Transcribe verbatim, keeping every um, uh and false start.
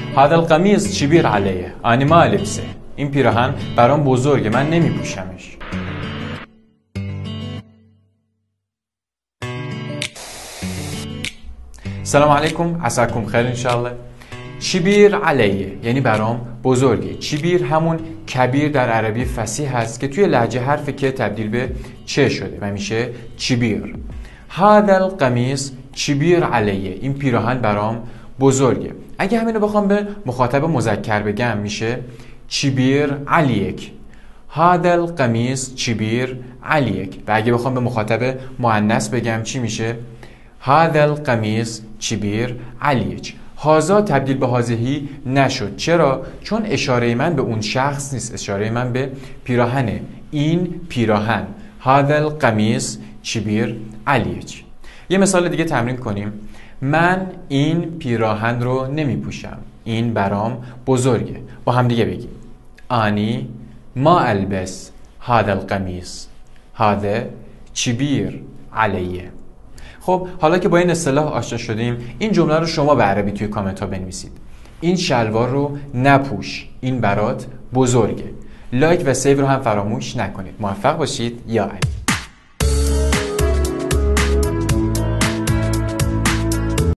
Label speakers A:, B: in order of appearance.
A: هذا القمیص کبیر علیه. أنا ما لبسه. این پیراهن برام بزرگه، من نمیپوشمش. سلام علیکم، عساکم خیر انشالله. کبیر علیه یعنی برام بزرگه. کبیر همون کبیر در عربی فصیح هست که توی لهجه حرفی که تبدیل به چه شده و میشه کبیر. هذا القمیص کبیر علیه. این پیراهن برام بزرگه. اگه همینو بخوام به مخاطب مذکر بگم میشه کبیر علیک. هذا القمیص کبیر علیک. و اگه بخوام به مخاطب مؤنث بگم چی میشه؟ هذا القمیص کبیر علیک. هازا تبدیل به هازهی نشد. چرا؟ چون اشاره من به اون شخص نیست، اشاره من به پیراهنه. این پیراهن. هذا القمیص کبیر علیک. یه مثال دیگه تمرین کنیم. من این پیراهن رو نمی پوشم. این برام بزرگه. با هم دیگه بگیم. آنی ما البس هذا القمیص. هذا کبیر علیه. خب حالا که با این اصطلاح آشنا شدیم، این جمله رو شما به عربی توی کامنت ها بنویسید. این شلوار رو نپوش. این برات بزرگه. لایک و سیو رو هم فراموش نکنید. موفق باشید. یا علی.